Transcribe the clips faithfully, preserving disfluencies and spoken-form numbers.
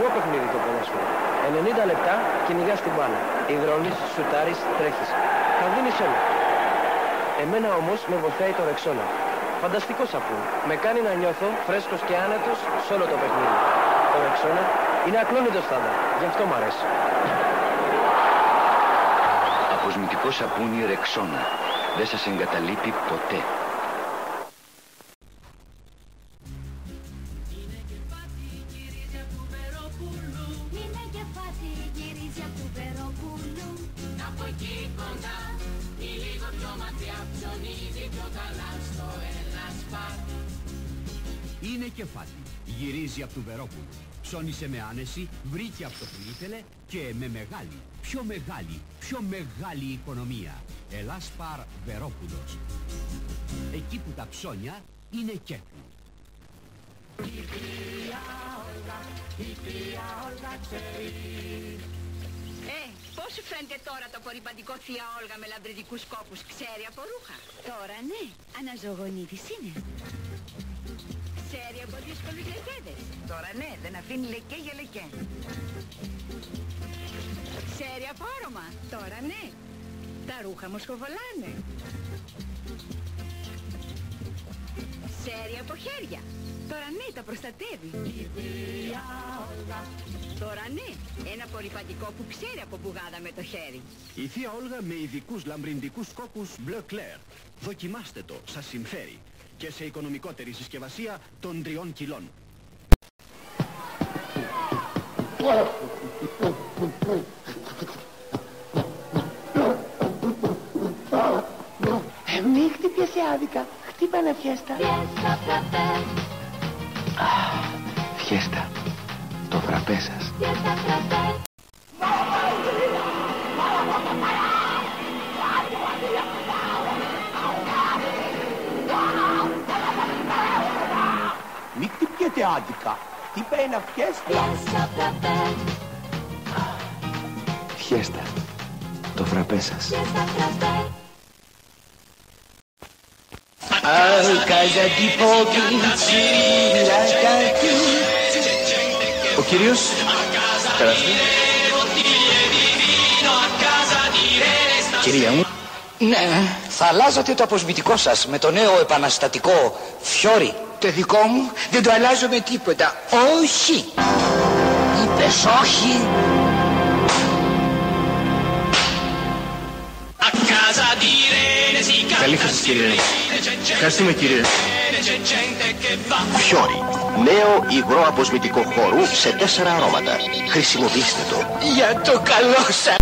Σκληρό παιχνίδι το ποδόσφαιρο. ενενήντα λεπτά κυνηγάς την μπάλα. Υδρώνεις, σουτάρεις, τρέχεις. Θα δίνεις όλα. Εμένα όμως με βοηθάει το Ρεξόνα. Φανταστικό σαπούνι. Με κάνει να νιώθω φρέσκος και άνετος σε όλο το παιχνίδι. Το Ρεξόνα είναι ακλόνητο στάνταρ. Γι' αυτό μ' αρέσει. Αποσμητικό σαπούνι Ρεξόνα. Δεν σας εγκαταλείπει ποτέ. Είναι κεφάτι. Γυρίζει από του Βερόπουλου. Ψώνισε με άνεση, βρήκε αυτό που ήθελε και με μεγάλη, πιο μεγάλη, πιο μεγάλη οικονομία. Ελάσπαρ Βερόπουλος. Εκεί που τα ψώνια είναι κέφι. Η θεία Όλγα, η θεία Όλγα ξέρει. Ε, πώς σου φαίνεται τώρα το απορριπαντικό θεία Όλγα με λαμπριδικούς κόπους? Ξέρει από ρούχα? Τώρα ναι, αναζωογονήτης είναι. Ξέρει από δύσκολους λεκέδες? Τώρα ναι, δεν αφήνει λεκέ για λεκέ. Ξέρει από άρωμα? Τώρα ναι, τα ρούχα μου σκοβολάνε. Ξέρει από χέρια? Τώρα ναι, τα προστατεύει. Τώρα ναι, ένα απορριπαντικό που ξέρει από μπουγάδα με το χέρι. Η θεία Όλγα με ειδικούς λαμπρινδικούς κόκκους Bleu Clair. Δοκιμάστε το, σας συμφέρει. Και σε οικονομικότερη συσκευασία των τριών κιλών. Ε, μη χτύπιασε άδικα. Χτύπα ένα φιέστα. Φιέστα. Το φραπέ σας. Μη χτυπιέται άδικα. Χτύπα ένα φιέστα. Φιέστα. Το φραπέ σας. Ο κύριος Περαστή. Κυρία μου. Ναι, θα αλλάζατε το αποσμητικό σας με το νέο επαναστατικό Φιόρι. Το δικό μου δεν το αλλάζω με τίποτα. Όχι. Είπες όχι. Καλή σας κύριε. Ευχαριστούμε κύριε. Φιόρι. Νέο υγρό αποσμητικό χώρου σε τέσσερα αρώματα. Χρησιμοποιήστε το. Για το καλό σας.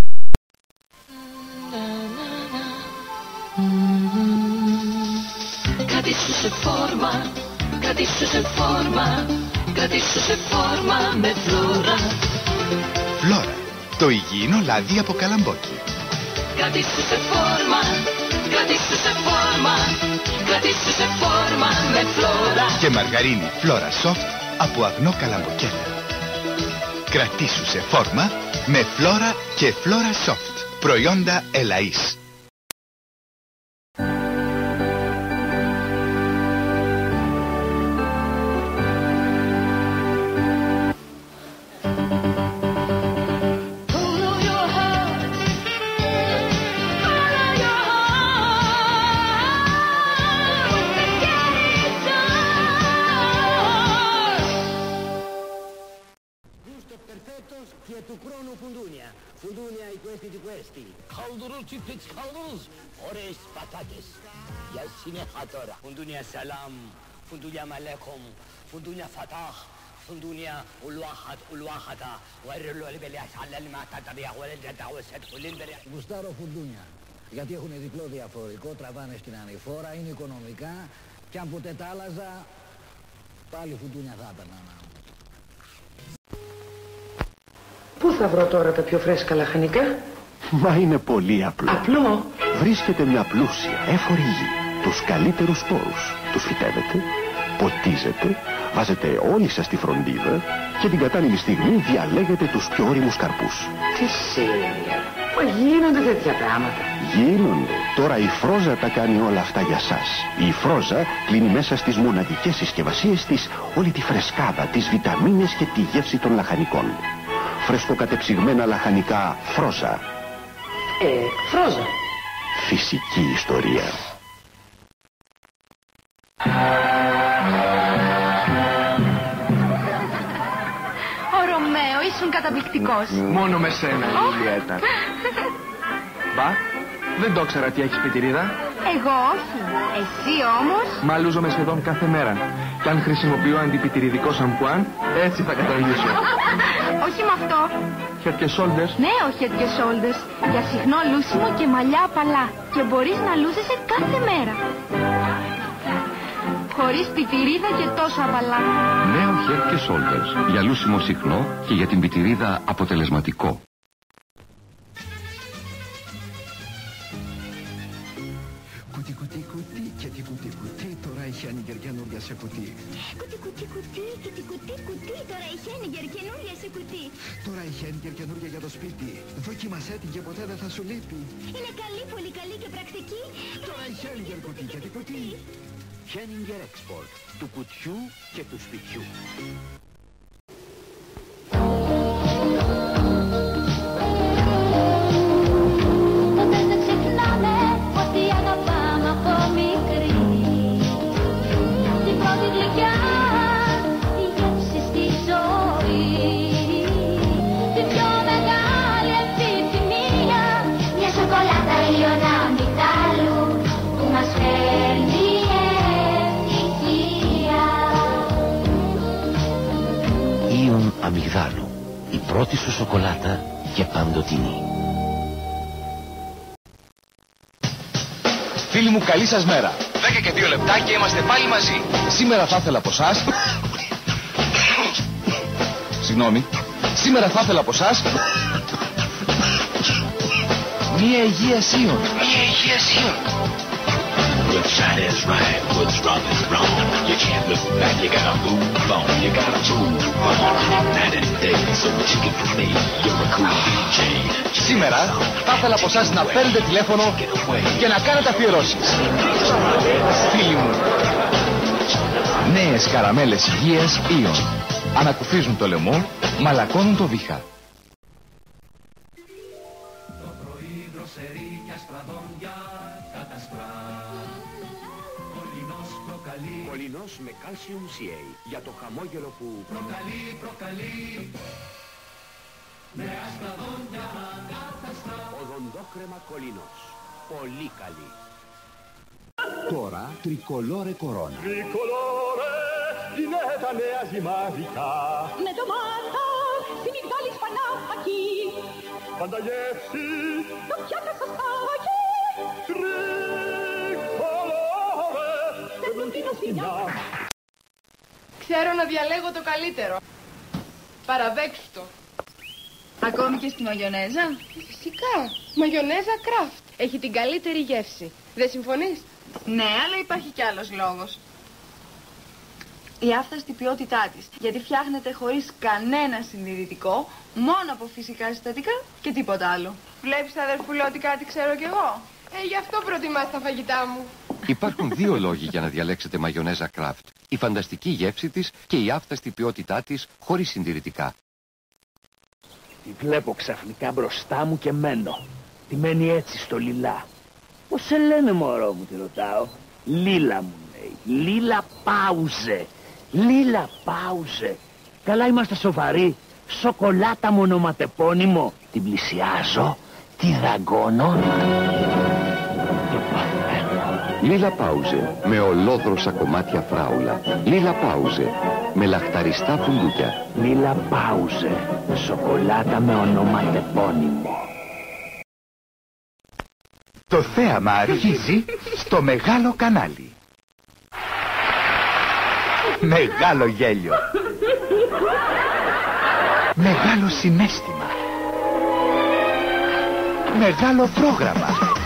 Κρατήσου σε φόρμα, κρατήσου σε φόρμα, κρατήσου σε φόρμα με φλόρα. Φλόρα, το υγιεινό λάδι από καλαμπόκι. Κρατήσου σε φόρμα, κρατήσου σε φόρμα, κρατήσου σε φόρμα με φλόρα. Και μαργαρίνη φλόρα soft από αγνό καλαμποκέλα. Κρατήσου σε φόρμα με φλόρα και φλόρα soft. Προϊόντα Ελαΐς. Και του χρόνου φουντούνια. Φουντούνια η questi di questi. Καλδουρούτσι πιτς καλδούς. Ωραίες πατάτες. Για συνέχεια τώρα. Φουντούνια σαλάμ. Φουντούνια μαλέκομ. Φουντούνια φατάχ. فندونيا والواحد والواحدة ورلو اللي بلي على ما تتبع ولدها وسد ولندري. Γουστάρω φουντούνια. Γιατί έχουν διπλό διαφορικό, τραβάνε στην ανηφόρα, είναι οικονομικά και αν ποτέ τα άλλαζα, πάλι φουντούνια θα έπαιρνα. Πού θα βρω τώρα τα πιο φρέσκα λαχανικά? Μα είναι πολύ απλό. Απλό? Βρίσκεται μια πλούσια, έφορη γη. Τους καλύτερους σπόρους. Τους φυτεύετε, ποτίζετε, βάζετε όλοι σας τη φροντίδα και την κατάλληλη στιγμή διαλέγετε τους πιο όριμους καρπούς. Τι σύνια. Μα Γίνονται τέτοια πράγματα. Γίνονται. Τώρα η Φρόζα τα κάνει όλα αυτά για σας. Η Φρόζα κλείνει μέσα στις μοναδικές συσκευασίες της όλη τη φρεσκάδα, τις βιταμίνες και τη γεύση των λαχανικών. Φρεσκοκατεψυγμένα λαχανικά Φρόζα. Ε, Φρόζα. Φυσική ιστορία. Ο Ρωμαίο ήσουν καταπληκτικός. Μόνο με σένα, Ιουλιέτα. Μπα, δεν το ξέρα τι έχεις πιτηρίδα. Εγώ όχι. Εσύ όμως. Μαλούζομαι σχεδόν κάθε μέρα. Κι αν χρησιμοποιώ αντιπιτηριδικό σαμπουάν, έτσι θα καταργήσω. Όχι με αυτό. Head και shoulders. Ναι, ο head και shoulders. Για συχνό λούσιμο και μαλλιά απαλά. Και μπορείς να λούζεσαι κάθε μέρα. Χωρίς πιτηρίδα και τόσο απαλά. Νέο head και shoulders. Για λούσιμο συχνό και για την πιτηρίδα αποτελεσματικό. Κουτί κουτί κουτί και τι κουτί κουτί, τώρα η Χένιγκερ καινούργια σε κουτί. Κουτί κουτί κουτί και τι κουτί κουτί, τώρα η Χένιγκερ καινούργια σε κουτί. Τώρα η Χένιγκερ καινούργια για το σπίτι. Δοκίμασέ την και ποτέ δεν θα σου λείπει. Είναι καλή, πολύ καλή και πρακτική. Τώρα η Χένιγκερ κουτί και τι κουτί. Χένιγκερ Export, του κουτιού και του σπιτιού. Αμυγδάλου, η πρώτη σου σοκολάτα και παντοτινή. Φίλοι μου, καλή σας μέρα. Δέκα και δύο λεπτά και είμαστε πάλι μαζί. Σήμερα θα ήθελα από εσάς... Συγγνώμη. Σήμερα θα ήθελα από εσάς... Μία υγεία αισίων. Μία υγεία αισίων. What's right is right, what's wrong is wrong. You can't look back, you gotta move on, you gotta move on. Night and day, so what you get from me, you're a cool ντι τζέι. Σήμερα θα ήθελα από εσάς να παίρνετε τηλέφωνο και να κάνετε αφιερώσεις. Φίλοι μου, νέες καραμέλες υγείας Ion. Ανακουφίζουν το λαιμό, μαλακώνουν το βήχα. Κολινός με Calcium σι έι για το χαμόγελο που προκαλεί, προκαλεί με άσπρα δόντια αγκάθαστα. Οδοντόκρεμα Κολινός. Πολύ καλή. Τώρα τρικολόρε κορώνα. Τρικολόρε είναι τα νέα ζυμάδικα. Με ντομάτα, σιμιγδάλι σπανάκι. Πανταγεύσει το πιάτα στο στάκι. Τρικολόρε δεν την σπινιά. Ξέρω να διαλέγω το καλύτερο. Παραδέξου το. Ακόμη και στη μαγιονέζα. Φυσικά. Μαγιονέζα Kraft. Έχει την καλύτερη γεύση. Δεν συμφωνείς? Ναι, αλλά υπάρχει κι άλλος λόγος. Η άφθαστη ποιότητά της. Γιατί φτιάχνεται χωρίς κανένα συντηρητικό, μόνο από φυσικά συστατικά και τίποτα άλλο. Βλέπεις, αδερφούλα, ότι κάτι ξέρω κι εγώ. Ε, γι' αυτό προτιμάς τα φαγητά μου. Υπάρχουν δύο λόγοι για να διαλέξετε μαγιονέζα Kraft. Η φανταστική γεύση της και η άφθαστη ποιότητά της χωρίς συντηρητικά. Τη βλέπω ξαφνικά μπροστά μου και μένω. Τη μένει έτσι στο Λιλά. Πώς σε λένε, μωρό μου, τη ρωτάω. Λίλα μου λέει. Λίλα Πάουζε. Λίλα Πάουζε. Καλά είμαστε σοβαροί. Σοκολάτα μου ονοματεπώνυμο. Την πλησιάζω. Τη δαγκώνω. Λίλα Πάουζε με ολόδροσα κομμάτια φράουλα. Λίλα Πάουζε με λαχταριστά φουντούκια. Λίλα Πάουζε. Σοκολάτα με ονοματεπώνυμο. Το θέαμα αρχίζει στο μεγάλο κανάλι. Μεγάλο γέλιο. Μεγάλο συναίσθημα. Μεγάλο πρόγραμμα.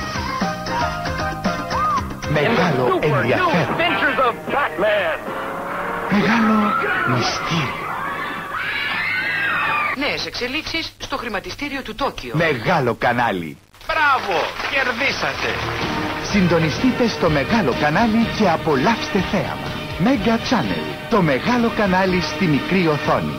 Μεγάλο ενδιαφέρον. Μεγάλο μυστήριο. Νέες εξελίξεις στο χρηματιστήριο του Τόκιο. Μεγάλο κανάλι. Μπράβο, κερδίσατε. Συντονιστείτε στο μεγάλο κανάλι και απολαύστε θέαμα. Mega Channel, το μεγάλο κανάλι στη μικρή οθόνη.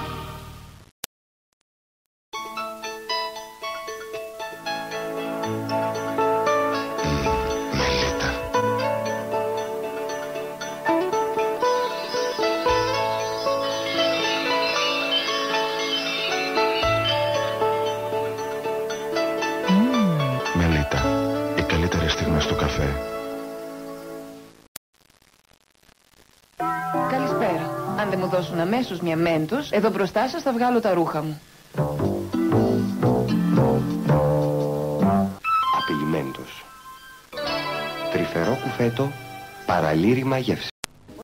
Μελίτα, οι καλύτερες στιγμές του καφέ. Καλησπέρα. Αν δεν μου δώσουν αμέσως μια μέντος, εδώ μπροστά σας θα βγάλω τα ρούχα μου. Απειλημέντος. Τρυφερό κουφέτο, παραλήρημα γεύση.